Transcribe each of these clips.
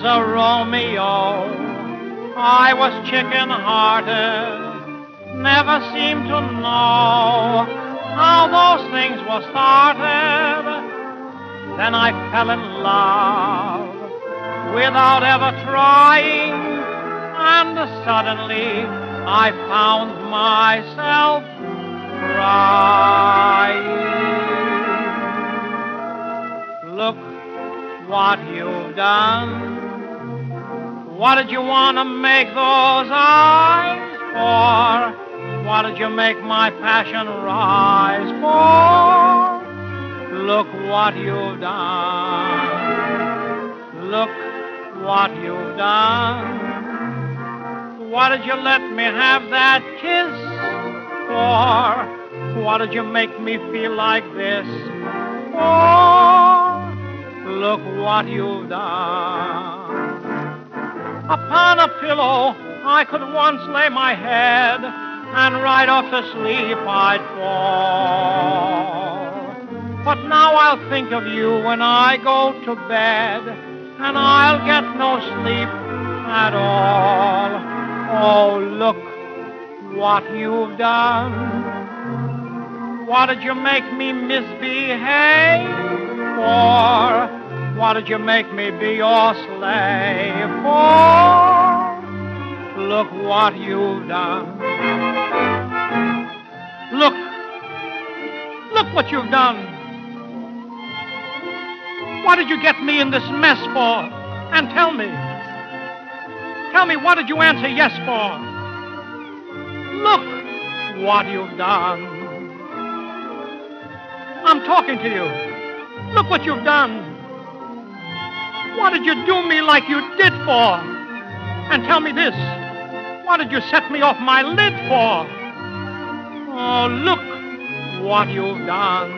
was a Romeo. I was chicken-hearted, never seemed to know how those things were started. Then I fell in love without ever trying, and suddenly I found myself crying. Look what you've done. What did you want to make those eyes for? What did you make my passion rise for? Look what you've done. Look what you've done. What did you let me have that kiss for? What did you make me feel like this for? Look what you've done. Upon a pillow I could once lay my head, and right off to sleep I'd fall. But now I'll think of you when I go to bed, and I'll get no sleep at all. Oh, look what you've done. What did you make me misbehave for? What did you make me be your slave for? Look what you've done. Look what you've done. What did you get me in this mess for? And tell me, what did you answer yes for? Look what you've done. I'm talking to you. Look what you've done. What did you do me like you did for? And tell me this, what did you set me off my lid for? Oh, look what you've done.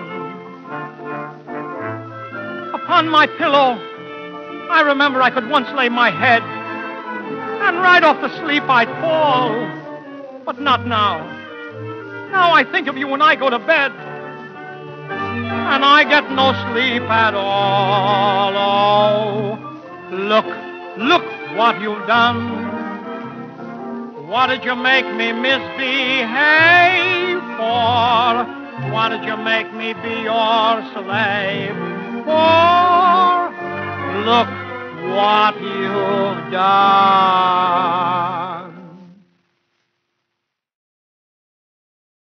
Upon my pillow, I remember I could once lay my head, and right off to sleep I'd fall. But not now. Now I think of you when I go to bed, and I get no sleep at all. Oh, look what you've done. What did you make me misbehave for? What did you make me be your slave for? Look what you've done.